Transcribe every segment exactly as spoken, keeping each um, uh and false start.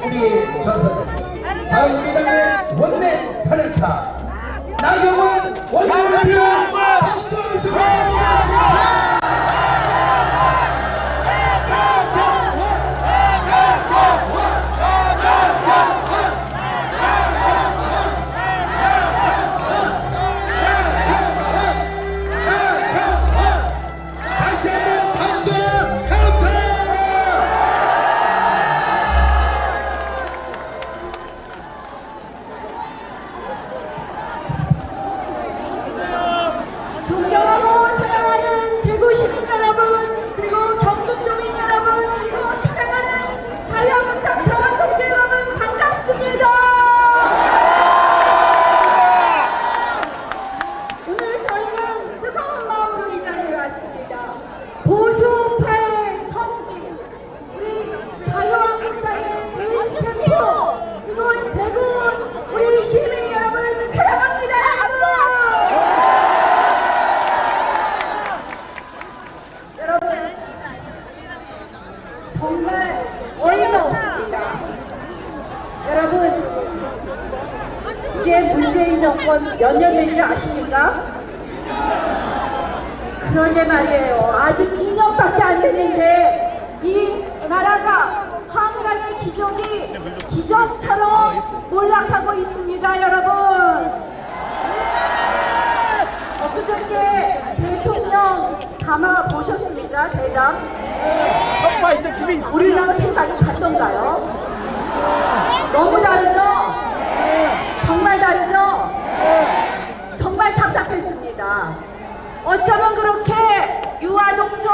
우리 전선 바른미래당의 원내 사령탑 나경원 원내대표 박수 주세요. 존경하고 사랑하는 대구 시민 여러분, 그리고 경북도민 여러분, 그리고 사랑하는 자유한국당 당원 동지 여러분, 반갑습니다. 오늘 저희는 뜨거운 마음으로 이 자리에 왔습니다. 보수파의 성지, 우리 자유한국당의 베이스 캠프, 그리고 대구 우리 시민 여러분 사랑합니다. 정말 어이가 없습니다. 여러분, 이제 문재인 정권 몇 년 된지 아십니까? 그런데 말이에요. 아직 이 년밖에 안 됐는데 이 나라가 한강의 기적이 기적처럼 몰락하고 있습니다. 여러분, 엊그저께 대통령 담화 보셨습니까? 대담. 우리랑 생각이 같던가요? 너무 다르죠? 정말 다르죠? 정말 답답했습니다. 어쩌면 그렇게 유아독존,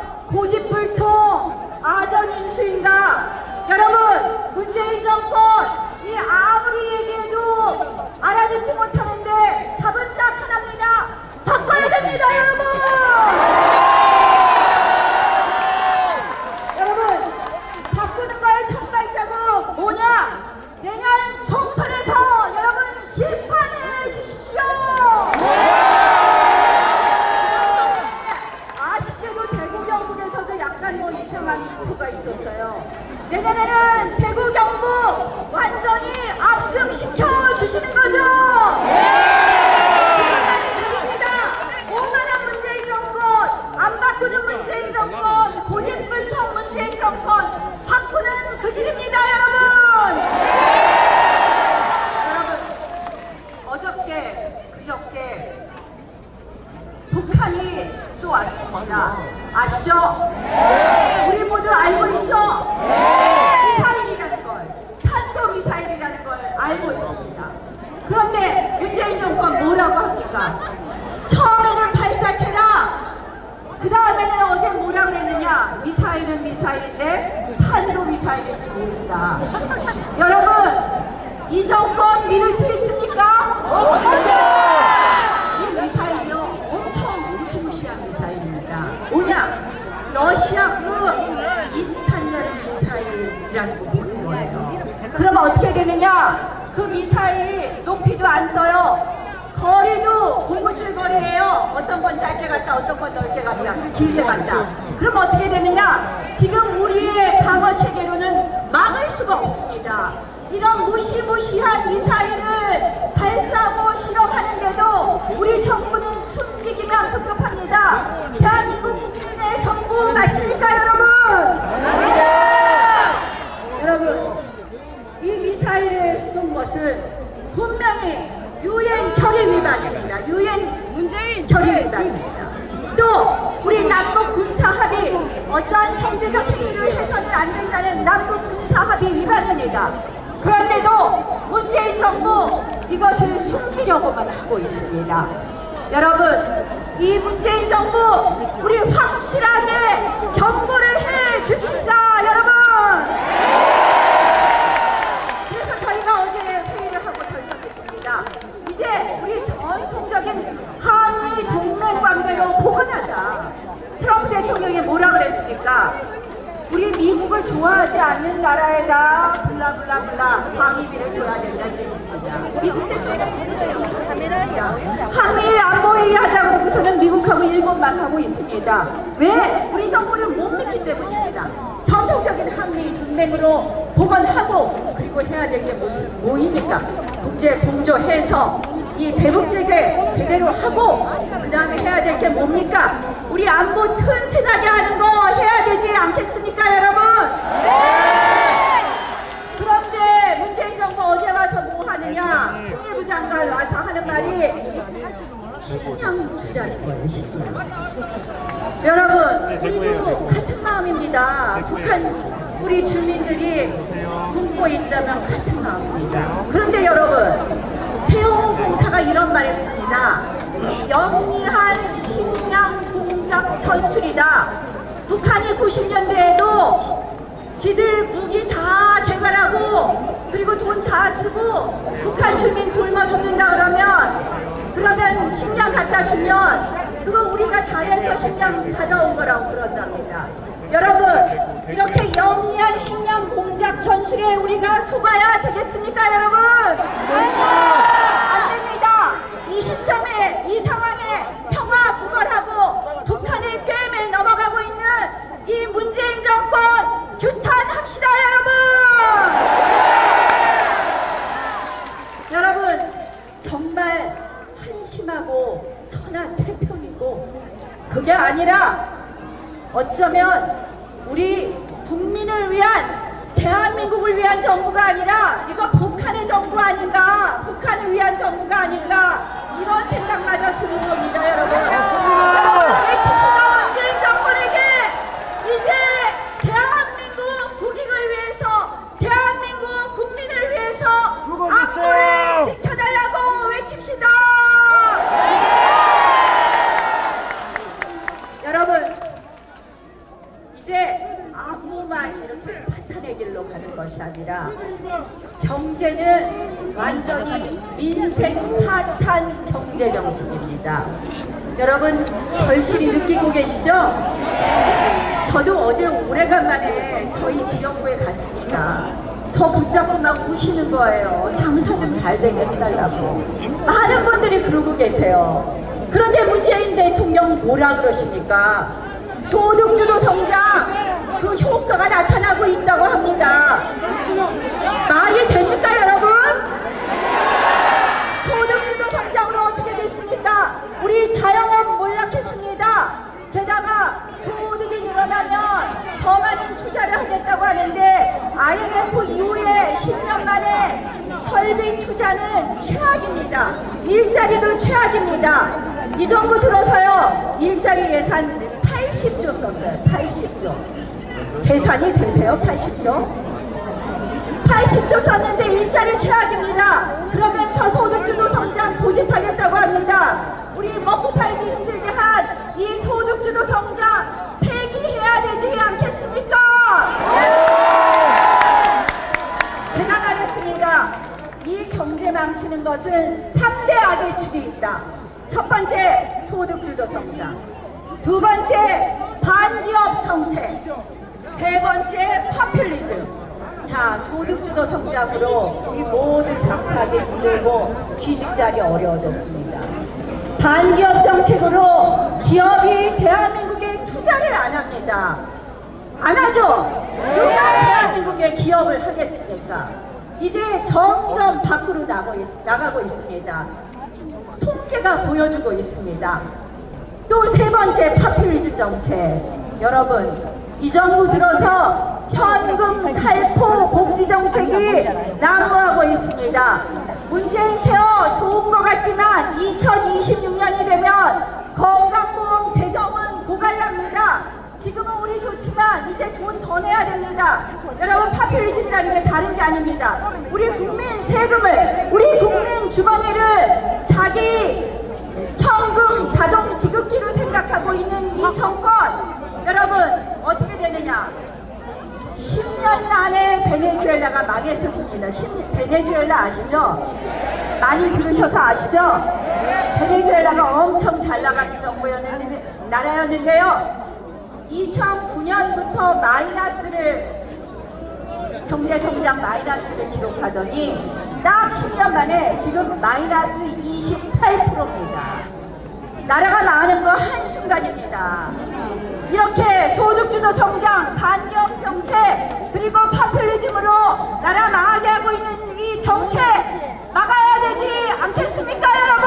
고집불통, 아전인수인가? 여러분, 문재인 정권 이 아무리 얘기해도 알아듣지 못하는데 답은 딱 하나입니다. 바꿔야 됩니다, 여러분! 뭐냐? 내년 총선에서 여러분 심판해 주십시오. 아쉽게도 대구 경북에서도 약간 뭐 이상한 인포가 있었어요. 내년에는 대구 경북 완전히 압승시켜 주시는 거죠. 오만한 문재인 정권, 안 바꾸는 문재인 정권, 고집불통 문재인 정권 바꾸는 그 길입니다, 여러분. 여러분, 어저께 그저께 북한이 쏘았습니다. 아시죠? 우리 모두 알고 있죠? 미사일이라는 걸, 탄도미사일이라는 걸 알고 있습니다. 그런데 문재인 정권 뭐라고 합니까? 처음에는 발사체라, 그 다음에는 어제 뭐라 그랬느냐? 미사일은 미사일인데 탄도미사일인지 모릅니다. 여러분, 이 정권 믿을 수 있습니까? 이 미사일이요, 엄청 무시무시한 미사일입니다. 뭐냐? 러시아급 이스칸다르 미사일이라는 거 모르는 거예요. 그러면 어떻게 되느냐? 그 미사일 높이도 안 떠요. 거리도 고무줄 거리예요. 어떤 건 짧게 갔다, 어떤 건 넓게 갔다, 길게 갔다. 그럼 어떻게 되느냐? 지금 우리의 방어 체계로는 막을 수가 없습니다. 이런 무시무시한 미사일을 발사하고 실험하는데도 우리 정부는 숨기기만 급급합니다. 대한민국 국민의 정부 맞습니까, 여러분? 여러분, 이 미사일을 쏜 것은 분명히 유엔 결의 위반입니다. 유엔 문재인 결의 위반입니다. 또 우리 남북 군사 합의, 어떠한 청대적 행위를 해서는 안 된다는 남북 군사 합의 위반입니다. 그런데도 문재인 정부 이것을 숨기려고만 하고 있습니다. 여러분, 이 문재인 정부 우리 확실하게 경고를 해 줍시다, 여러분. 그래서 저희가 어제 회의를 하고 결정했습니다. 이제 우리 전통적인 한미 동맹 관계로 복원하자. 트럼프 대통령이 뭐라 그랬습니까? 우리 미국을 좋아하지 않는 나라에다 블라블라블라 방위비를 줘야 된다 그랬습니다. 미국 대통령이 이렇게 요식했습니다. 한미일 안보회의 하자고 우선은 미국하고 일본만 하고 있습니다. 왜? 우리 정부를 못 믿기 때문입니다. 전통적인 한미 동맹 동맹으로 복원하고 그리고 해야 될 게 무슨 뭐입니까? 국제 공조해서 이 대북 제재 제대로 하고 그 다음에 해야 될 게 뭡니까? 우리 안보 튼튼하게 하는 거 해야 되지 않겠습니까, 여러분? 네! 그런데 문재인 정부 어제 와서 뭐 하느냐? 통일부 장관 와서 하는 말이 식량 투자인 거예요, 식량. 여러분, 우리도 같은 마음입니다. 북한 우리 주민들이 굶고 있다면 같은 마음입니다. 그런데 여러분, 태영공사가 이런 말 했습니다. 영리한 식량 공작 전술이다. 북한이 구십 년대에도 지들 무기 다 개발하고 그리고 돈 다 쓰고 북한 주민 굶어 죽는다 그러면 그러면 식량 갖다 주면 그거 우리가 잘해서 식량 받아온 거라고 그런답니다. 여러분, 이렇게 영리한 식량 공작 전술에 우리가 속아야 되겠습니까, 여러분? 안 됩니다. 이 시점에, 이 상황에 평화 구걸하고 북한의 꿰매 넘어가고 있는 이 문재인 정권 규탄합시다, 여러분! 여러분, 정말 한심하고 천하태평이고 그게 아니라 어쩌면 우리 국민을 위한 대한민국을 위한 정부가 아니라 이거 북한의 정부 아닌가, 북한을 위한 정부가 아닌가 이런 생각마저 드는 겁니다, 여러분. 여러분 외칩시다. 문재인 정권에게 이제 대한민국 국익을 위해서, 대한민국 국민을 위해서 안보를 지켜달라고 외칩시다. 여러분, 이제 안보만 이렇게 파탄의 길로 가는 것이 아니라 경제는 완전히 민생 파탄 경제 정책입니다. 여러분 절실히 느끼고 계시죠? 저도 어제 오래간만에 저희 지역구에 갔습니다. 저 붙잡고 막 우시는 거예요. 장사 좀 잘 되게 해달라고. 많은 분들이 그러고 계세요. 그런데 문재인 대통령 뭐라 그러십니까? 소득주도 성장 그 효과가 나타나고 있다고 합니다. 말이 됩니까, 여러분? 소득주도 성장으로 어떻게 됐습니까? 우리 자영업 몰락했습니다. 게다가 소득이 늘어나면 더 많은 투자를 하겠다고 하는데 아이엠에프 이후에 십 년 만에 설비 투자는 최악입니다. 일자리도 최악입니다. 이 정부 들어서요 일자리 예산 팔십조 썼어요. 팔십조. 계산이 되세요? 팔십조? 팔십조 썼는데 일자리 최악입니다. 그러면서 소득주도 성장 고집하겠다고 합니다. 우리 먹고 살기 힘들게 한 이 소득주도 성장 폐기해야 되지 않겠습니까? 제가 말했습니다. 이 경제 망치는 것은 삼 대 악의 축이 있다. 첫 번째 소득주도 성장, 두 번째 반기업 정책, 세 번째 파퓰리즘. 자, 소득주도 성장으로 우리 모두 장사하기 힘들고 취직자기 어려워졌습니다. 반기업 정책으로 기업이 대한민국에 투자를 안 합니다. 안 하죠? 누가 대한민국에 기업을 하겠습니까? 이제 점점 밖으로 나가고, 있, 나가고 있습니다. 통계가 보여주고 있습니다. 또 세 번째 파퓰리즘 정책. 여러분, 이 정부 들어서 현금 살포 복지 정책이 난무하고 있습니다. 문재인 케어 좋은 것 같지만 이천이십육 년이 되면 건강보험 재정은 고갈납니다. 지금은 우리 좋지만 이제 돈 더 내야 됩니다. 여러분, 파퓰리즘이라는 게 다른 게 아닙니다. 우리 국민 세금을, 우리 국민 주머니를 자기 현금 자동 지급기로 생각하고 있는 이 정권, 여러분 어떻게 되느냐? 십 년 안에 베네수엘라가 망했었습니다. 베네수엘라 아시죠? 많이 들으셔서 아시죠? 베네수엘라가 엄청 잘 나가는 정부였는데, 나라였는데요. 이천구 년부터 마이너스를, 경제성장 마이너스를 기록하더니 딱 십 년 만에 지금 마이너스 이십팔 퍼센트입니다. 나라가 망하는 거 한순간입니다. 이렇게 소득주도 성장, 반기업 정책, 그리고 파 나라 망하게 하고 있는 이 정책 막아야 되지 않겠습니까, 여러분?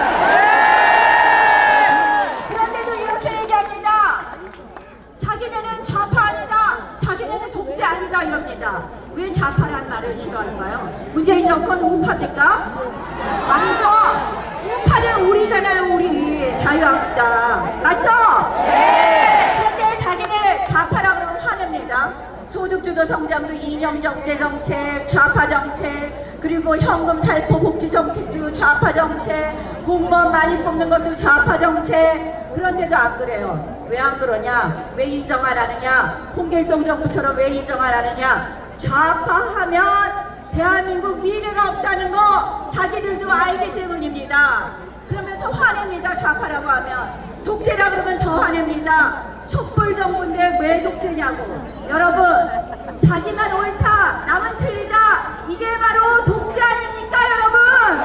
그런데도 이렇게 얘기합니다. 자기네는 좌파 아니다, 자기네는 독재 아니다 이럽니다. 왜 좌파란 말을 싫어할까요? 문재인 정권 우파입니까? 아니죠. 우파는 우리잖아요. 우리 자유한국당 맞죠? 네. 그런데 자기네 좌파라 그러면 화냅니다. 소득주도 성장도 이념정제 정책, 좌파 정책, 그리고 현금 살포 복지 정책도 좌파 정책, 공무원 많이 뽑는 것도 좌파 정책. 그런데도 안 그래요. 왜 안 그러냐? 왜 인정 안 하느냐? 홍길동 정부처럼 왜 인정 안 하느냐? 좌파하면 대한민국 미래가 없다는 거 자기들도 알기 때문입니다. 그러면서 화냅니다. 좌파라고 하면. 독재라 그러면 더 화냅니다. 촛불 정부인데 왜 독재냐고. 여러분, 자기만 옳다, 남은 틀리다, 이게 바로 독재 아닙니까, 여러분?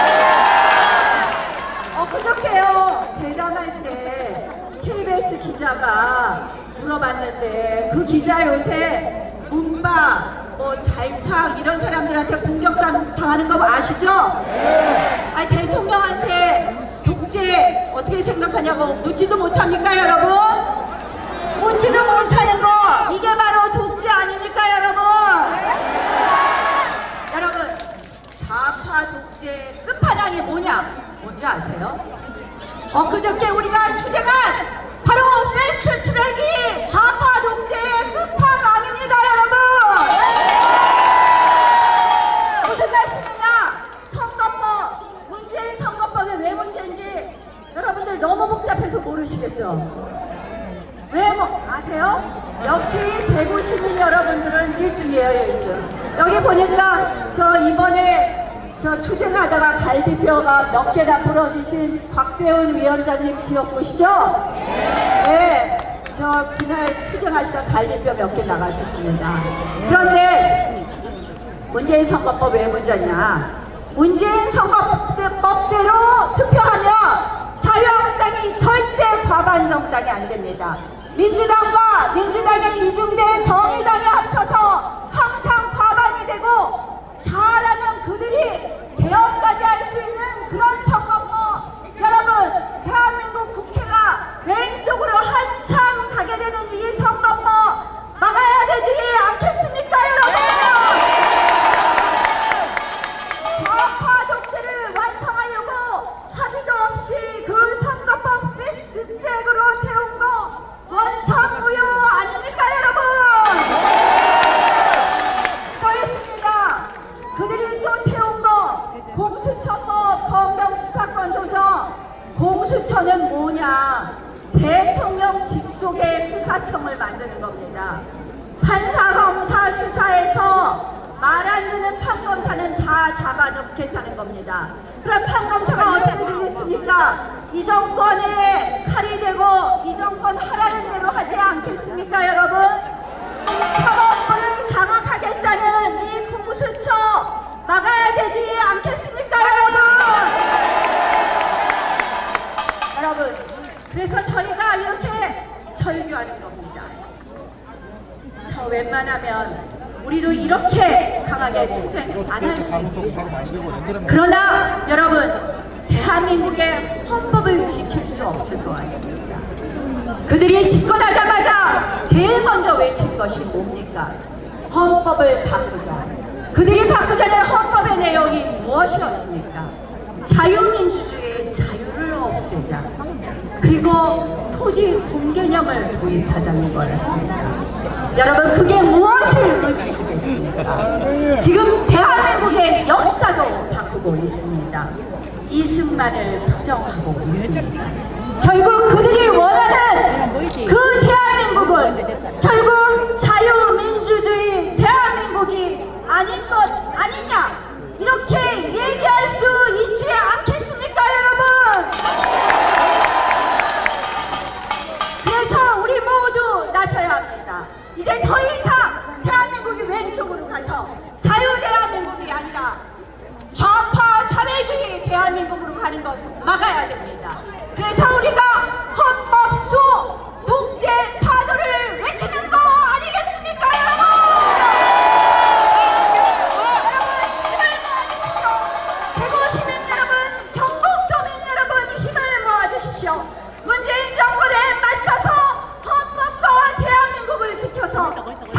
어, 그저께요, 대담할 때 케이비에스 기자가 물어봤는데, 그 기자 요새 문바, 뭐 달창 이런 사람들한테 공격당하는 거 아시죠? 아니, 대통령한테 독재 어떻게 생각하냐고 묻지도 못합니까, 여러분? 묻지도 못하는 거, 이게 바로 독재 아닙니까, 여러분? 여러분, 좌파 독재 끝판왕이 뭐냐? 뭔지 아세요? 엊그저께 우리가 투쟁한 바로 패스트 트랙이 좌파 독재의 끝판왕입니다, 여러분! 무슨 말씀이냐? 선거법, 문재인 선거법이 왜 문제인지 여러분들 너무 복잡해서 모르시겠죠? 왜 뭐 아세요? 역시 대구 시민 여러분들은 일 등이에요, 일 등. 여기 보니까 저 이번에 저 투쟁하다가 갈비뼈가 몇 개나 부러지신 곽대훈 위원장님 지역구시죠? 네. 저 그날 투쟁하시다 갈비뼈 몇 개 나가셨습니다. 그런데 문재인 선거법 왜 문제냐? 문재인 선거법대로 투표하면 자유한국당이 절대 과반 정당이 안 됩니다. 민주당과 민주당의 이중대 정의당이 합쳐서 항상 과반이 되고, 잘하면 그들이 개헌까지 할 수 있는 그런 선거법. 여러분, 대한민국 국회가 왼쪽으로 한참 가게 되는 이 선거법 막아야 되지 않겠습니까, 여러분? 좌파 독재를 완성하려고 합의도 없이 그 선거법 패스트트랙으로 태운 거 원천무효 아닙니까, 여러분? 또 있습니다. 그들이 또 태운 거 공수처법, 검경수사권 조정. 공수처는 뭐냐? 대통령 직속의 수사청을 만드는 겁니다. 판사검사 수사에서 말 안 듣는 판검사는 다 잡아놓겠다는 겁니다. 그럼 판검사가 어떻게 되겠습니까? 이 정권에 칼이 되고 이 정권 하라는 대로 하지 않겠습니까, 여러분? 사법부를 장악하겠다는 이 공수처 막아야 되지 않겠습니까, 여러분? 여러분, 그래서 저희가 이렇게 절규하는 겁니다. 저 웬만하면 우리도 이렇게 강하게 투쟁 안 할 수 있습니다. 그러나 여러분, 대한민국의 헌법을 지킬 수 없을 것 같습니다. 그들이 집권하자마자 제일 먼저 외친 것이 뭡니까? 헌법을 바꾸자. 그들이 바꾸자는 헌법의 내용이 무엇이었습니까? 자유민주주의의 자유를 없애자. 그리고 토지 공개념을 도입하자는 거였습니다. 여러분, 그게 무엇을 의미하겠습니까? 지금 대한민국의 역사도 바꾸고 있습니다. 이승만을 부정하고 있습니다. 결국 그들이 원하는 그 대한민국은 결국 자유민주주의 대한민국이 아닌 것 아니냐, 이렇게 얘기할 수 있지 않겠습니까, 여러분? 그래서 우리 모두 나서야 합니다. 이제 더 이상 대한민국이 왼쪽으로 가서 자유대한민국이 아니라 좌파 사회주의 대한민국으로 가는 것 막아야 됩니다. 그래서 우리가 헌법수 독재 타도를 외치는 거 아니겠습니까, 여러분? 그래서